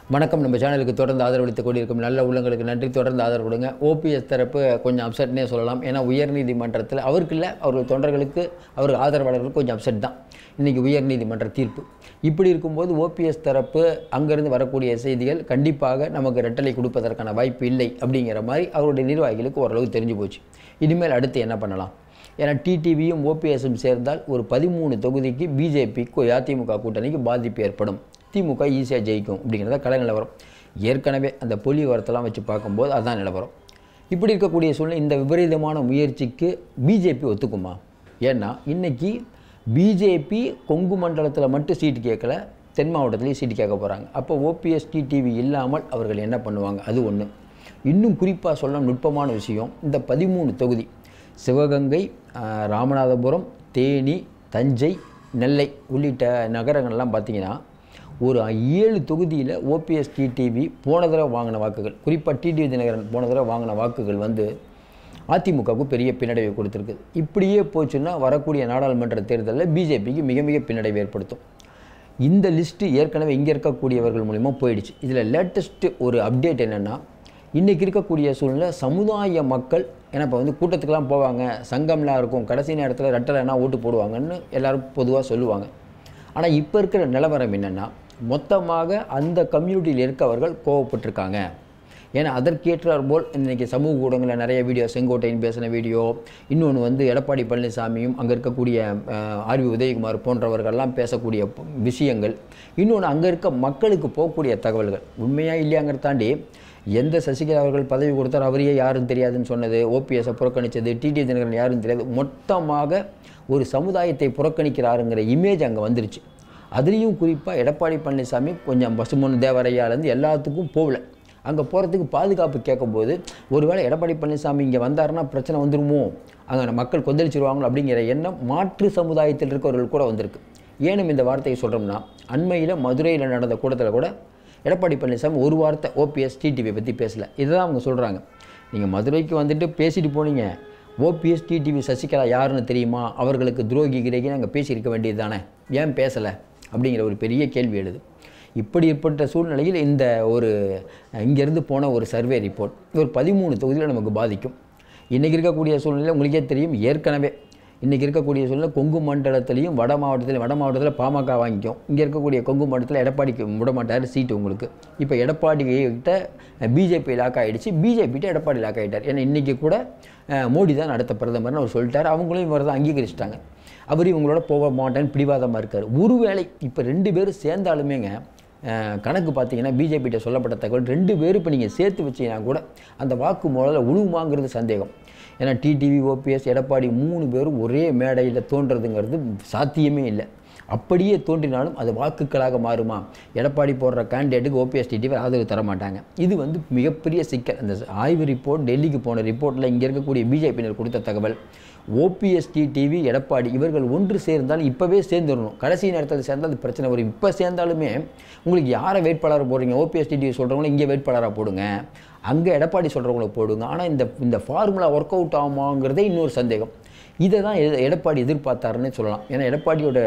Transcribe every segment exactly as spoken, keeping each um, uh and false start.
வணக்கம். நம்ம சேனலுக்கு தொடர்ந்து ஆதரவளித்துக் கொண்டிருக்கும் நல்ல உள்ளங்களுக்கு நன்றி. தொடர்ந்து ஆதரவு கொடுங்க. ஓபிஎஸ் தரப்பு கொஞ்சம் அப்செட்னே சொல்லலாம். ஏன்னா உயர்நீதிமன்றத்தில் அவருக்கு இல்லை, அவர்கள் தொண்டர்களுக்கு, அவர்கள் ஆதரவாளர்களுக்கு கொஞ்சம் அப்செட் தான் இன்றைக்கி உயர்நீதிமன்ற தீர்ப்பு. இப்படி இருக்கும்போது ஓபிஎஸ் தரப்பு அங்கேருந்து வரக்கூடிய செய்திகள் கண்டிப்பாக நமக்கு ரெட்டலை கொடுப்பதற்கான வாய்ப்பு இல்லை அப்படிங்கிற மாதிரி அவருடைய நிர்வாகிகளுக்கு ஓரளவு தெரிஞ்சு போச்சு. இனிமேல் அடுத்து என்ன பண்ணலாம்? ஏன்னா டிடிவியும் ஓபிஎஸும் சேர்ந்தால் ஒரு பதிமூணு தொகுதிக்கு பிஜேபிக்கு அதிமுக கூட்டணிக்கு பாதிப்பு ஏற்படும். திமுக ஈஸியாக ஜெயிக்கும் அப்படிங்கிறத கலை நிலவரம். ஏற்கனவே அந்த புள்ளி வரத்தெல்லாம் வச்சு பார்க்கும்போது அதுதான் நிலவரம். இப்படி இருக்கக்கூடிய சூழ்நிலை இந்த விபரீதமான முயற்சிக்கு பிஜேபி ஒத்துக்குமா? ஏன்னா இன்றைக்கி பிஜேபி கொங்கு மண்டலத்தில் மட்டும் சீட்டு கேட்கல, தென் மாவட்டத்துலேயும் சீட்டு கேட்க போகிறாங்க. அப்போ ஓபிஎஸ் டிடிவி இல்லாமல் அவர்கள் என்ன பண்ணுவாங்க? அது ஒன்று. இன்னும் குறிப்பாக சொல்ல நுட்பமான விஷயம், இந்த பதிமூணு தொகுதி சிவகங்கை, ராமநாதபுரம், தேனி, தஞ்சை, நெல்லை உள்ளிட்ட நகரங்கள்லாம் பார்த்திங்கன்னா ஒரு ஏழு தொகுதியில் ஓபிஎஸ் டிடிவி போன தடவை வாங்கின வாக்குகள், குறிப்பாக டிடிவி தினகரன் போன தடவை வாங்கின வாக்குகள் வந்து அதிமுகவுக்கு பெரிய பின்னடைவை கொடுத்துருக்கு. இப்படியே போச்சுன்னா வரக்கூடிய நாடாளுமன்ற தேர்தலில் பிஜேபிக்கு மிக மிக பின்னடைவை ஏற்படுத்தும். இந்த லிஸ்ட்டு ஏற்கனவே இங்கே இருக்கக்கூடியவர்கள் மூலிமா போயிடுச்சு. இதில் லேட்டஸ்ட்டு ஒரு அப்டேட் என்னென்னா, இன்றைக்கி இருக்கக்கூடிய சூழ்நிலை சமுதாய மக்கள், ஏன்னா இப்போ வந்து கூட்டத்துக்கெலாம் போவாங்க, சங்கம்லாம் இருக்கும், கடைசி நேரத்தில் ரெட்டலைனா ஓட்டு போடுவாங்கன்னு எல்லோரும் பொதுவாக சொல்லுவாங்க. ஆனால் இப்போ இருக்கிற நிலவரம் என்னென்னா, மொத்தமாக அந்த கம்யூனிட்டியில் இருக்கவர்கள் கோவப்பட்டிருக்காங்க. ஏன்னா அதற்கேற்றார் போல் இன்றைக்கி சமூக ஊடகங்களில் நிறைய வீடியோ, செங்கோட்டையின் பேசின வீடியோ, இன்னொன்று வந்து எடப்பாடி பழனிசாமியும் அங்கே இருக்கக்கூடிய ஆர்வி உதயகுமார் போன்றவர்கள்லாம் பேசக்கூடிய விஷயங்கள், இன்னொன்று அங்கே இருக்க மக்களுக்கு போகக்கூடிய தகவல்கள் உண்மையாக இல்லையாங்கிற தாண்டி, எந்த சசிகலா அவர்கள் பதவி கொடுத்தார் அவரையே யாரும் தெரியாதுன்னு சொன்னது, ஓபிஎஸை புறக்கணித்தது, டிடிவி தினகரன் யாரும் தெரியாது, மொத்தமாக ஒரு சமுதாயத்தை புறக்கணிக்கிறாருங்கிற இமேஜ் அங்கே வந்துருச்சு. அதுலேயும் குறிப்பாக எடப்பாடி பழனிசாமி கொஞ்சம் பசுமொன்று தேவரையாலேருந்து எல்லாத்துக்கும் போகல. அங்கே போகிறதுக்கு பாதுகாப்பு கேட்கும்போது ஒருவேளை எடப்பாடி பழனிசாமி இங்கே வந்தாருன்னா பிரச்சனை வந்துடுமோ, அங்கே மக்கள் கொந்தளிச்சிருவாங்களோ அப்படிங்கிற எண்ணம் மாற்று சமுதாயத்தில் இருக்கவர்கள் கூட வந்திருக்கு. ஏனும் இந்த வார்த்தையை சொல்கிறோம்னா, அண்மையில் மதுரையில் நடந்த கூட்டத்தில் கூட எடப்பாடி பழனிசாமி ஒரு வார்த்தை ஓபிஎஸ் டிடிவியை பற்றி பேசலை. இதுதான் அவங்க சொல்கிறாங்க. நீங்கள் மதுரைக்கு வந்துட்டு பேசிட்டு போனீங்க, ஓபிஎஸ் டிடிவி சசிகலா யாருன்னு தெரியுமா, அவர்களுக்கு துரோகி கிடைக்குன்னு அங்கே பேசியிருக்க வேண்டியது தானே, ஏன் பேசலை அப்படிங்கிற ஒரு பெரிய கேள்வி எழுது. இப்படி ஏற்பட்ட சூழ்நிலையில் இந்த ஒரு இங்கேருந்து போன ஒரு சர்வே ரிப்போர்ட் ஒரு பதிமூணு தொகுதியில் நமக்கு பாதிக்கும். இன்றைக்கி இருக்கக்கூடிய சூழ்நிலை உங்களுக்கே தெரியும். ஏற்கனவே இன்றைக்கி இருக்கக்கூடிய சூழ்நிலை கொங்கு மண்டலத்திலையும் வட மாவட்டத்திலையும் வட மாவட்டத்தில் பாமக வாங்கிக்கும், இங்கே இருக்கக்கூடிய கொங்கு மண்டலத்தில் எடப்பாடிக்கு விடமாட்டார் சீட்டு உங்களுக்கு. இப்போ எடப்பாடிக்கிட்ட பிஜேபி லாக் ஆகிடுச்சு, பிஜேபிகிட்ட எடப்பாடி லாக் ஆகிட்டார். ஏன்னா இன்றைக்கி கூட மோடி தான் அடுத்த பிரதமர்னு அவர் சொல்லிட்டார். அவங்களும் இவர் தான் அங்கீகரிச்சிட்டாங்க. அவர் இவங்களோட போக மாட்டேன்னு பிடிவாதமாக இருக்கார். ஒருவேளை இப்போ ரெண்டு பேரும் சேர்ந்தாலுமேங்க கணக்கு பார்த்தீங்கன்னா பிஜேபிகிட்ட சொல்லப்பட்ட தகவல் ரெண்டு பேரும் இப்போ நீங்கள் சேர்த்து வச்சிங்கன்னா கூட அந்த வாக்கு முதல்ல உழுவுமாங்கிறது சந்தேகம். ஏன்னா டிடிவி, ஓபிஎஸ், எடப்பாடி மூணு பேரும் ஒரே மேடையில் தோன்றதுங்கிறது சாத்தியமே இல்லை. அப்படியே தோன்றினாலும் அது வாக்குகளாக மாறுமா? எடப்பாடி போடுற கேண்டிடேட்டுக்கு ஓபிஎஸ் டிடிவி ஆதரவு தர மாட்டாங்க. இது வந்து மிகப்பெரிய சிக்கல். அந்த ஆய்வு ரிப்போர்ட், டெல்லிக்கு போன ரிப்போர்ட்டில் இங்கே இருக்கக்கூடிய பிஜேபியினர் கொடுத்த தகவல், ஓபிஎஸ் டிடிவி, எடப்பாடி இவர்கள் ஒன்று சேர்ந்தாலும் இப்போவே சேர்ந்துடணும். கடைசி நேரத்தில் சேர்ந்தால் அது பிரச்சனை வரும். இப்போ சேர்ந்தாலுமே உங்களுக்கு யாரை வேட்பாளராக போடுறீங்க? ஓபிஎஸ் டிடிவி சொல்கிறவங்கள இங்கே வேட்பாளராக போடுங்க, அங்கே எடப்பாடி சொல்கிறவங்கள போடுங்க. ஆனால் இந்த இந்த ஃபார்முலா ஒர்க் அவுட் ஆகுமாங்கிறதே இன்னொரு சந்தேகம். இதை தான் எடப்பாடி எதிர்பார்த்தாருன்னு சொல்லலாம். ஏன்னா எடப்பாடியோட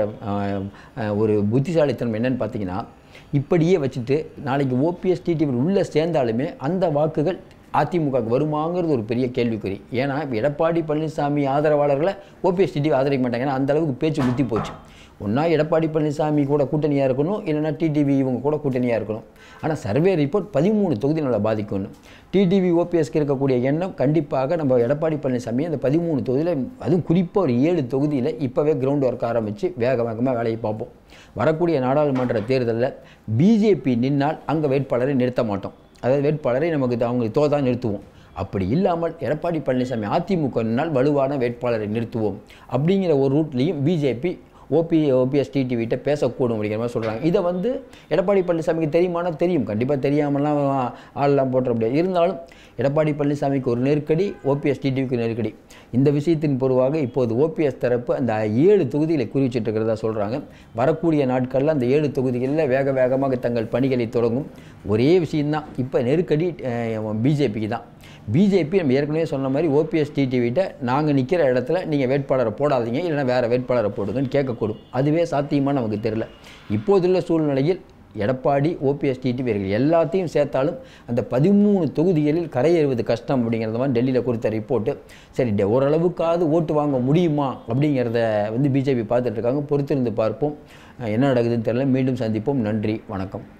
ஒரு புத்திசாலித்தனம் என்னென்னு பார்த்தீங்கன்னா, இப்படியே வச்சுட்டு நாளைக்கு ஓபிஎஸ் டிடிவி உள்ளே சேர்ந்தாலுமே அந்த வாக்குகள் அதிமுகவுக்கு வருமாங்கிறது ஒரு பெரிய கேள்விக்குறி. ஏன்னா இப்போ எடப்பாடி பழனிசாமி ஆதரவாளர்களை ஓபிஎஸ் டிடிவி ஆதரிக்க மாட்டாங்க. ஏன்னா அந்தளவுக்கு பேச்சு முத்தி போச்சு. ஒன்றா எடப்பாடி பழனிசாமி கூட கூட்டணியாக இருக்கணும், இல்லைனா டிடிவி இவங்க கூட கூட்டணியாக இருக்கணும். ஆனால் சர்வே ரிப்போர்ட் பதிமூணு தொகுதி நல்லா பாதிக்கணும். டிடிவி ஓபிஎஸ்க்கு இருக்கக்கூடிய எண்ணம் கண்டிப்பாக நம்ம எடப்பாடி பழனிசாமி அந்த பதிமூணு தொகுதியில், அதுவும் குறிப்பாக ஒரு ஏழு தொகுதியில் இப்போவே கிரவுண்ட் ஒர்க் ஆரம்பித்து வேக வேகமாக வேலையை பார்ப்போம். வரக்கூடிய நாடாளுமன்ற தேர்தலில் பிஜேபி நின்னால் அங்கே வேட்பாளரை நிறுத்த மாட்டோம். அதாவது வேட்பாளரை நமக்கு அவங்களுக்கு தோதான் நிறுத்துவோம். அப்படி இல்லாமல் எடப்பாடி பழனிசாமி அதிமுக நின்னால் வலுவான வேட்பாளரை நிறுத்துவோம் அப்படிங்கிற ஒரு ரூட்லேயும் பிஜேபி ஓபி ஓபிஎஸ் டிடிவிட்ட பேசக்கூடும் அப்படிங்கிற மாதிரி சொல்கிறாங்க. இதை வந்து எடப்பாடி பழனிசாமிக்கு தெரியுமானா தெரியும், கண்டிப்பாக தெரியாமலாம் ஆள்லாம் போட்டுற முடியாது. இருந்தாலும் எடப்பாடி பழனிசாமிக்கு ஒரு நெருக்கடி, ஓபிஎஸ் டிடிவிக்கு நெருக்கடி. இந்த விஷயத்தின் பொதுவாக இப்போது ஓபிஎஸ் தரப்பு அந்த ஏழு தொகுதிகளை குறிச்சிட்டு இருக்கிறதா சொல்கிறாங்க. வரக்கூடிய நாட்களில் அந்த ஏழு தொகுதிகளில் வேக வேகமாக தங்கள் பணிகளை தொடங்கும். ஒரே விஷயந்தான், இப்போ நெருக்கடி பிஜேபிக்கு தான். பிஜேபி நம்ம ஏற்கனவே சொன்ன மாதிரி ஓபிஎஸ் டிடிவிட்ட நாங்கள் நிற்கிற இடத்துல நீங்கள் வேட்பாளரை போடாதீங்க, இல்லைனா வேறு வேட்பாளரை போடுங்கன்னு கேட்கக்கூடும். அதுவே சாத்தியமாக நமக்கு தெரியல. இப்போதுள்ள சூழ்நிலையில் எடப்பாடி, ஓபிஎஸ், டிடிவி இவர்கள் எல்லாத்தையும் சேர்த்தாலும் அந்த பதிமூணு தொகுதிகளில் கரையேறுவது கஷ்டம் அப்படிங்கிறத மாதிரி டெல்லியில் கொடுத்த ரிப்போர்ட்டு. சரி, ஓரளவுக்காவது ஓட்டு வாங்க முடியுமா அப்படிங்கிறத வந்து பிஜேபி பார்த்துட்ருக்காங்க. பொறுத்திருந்து பார்ப்போம் என்ன நடக்குதுன்னு தெரியல. மீண்டும் சந்திப்போம். நன்றி, வணக்கம்.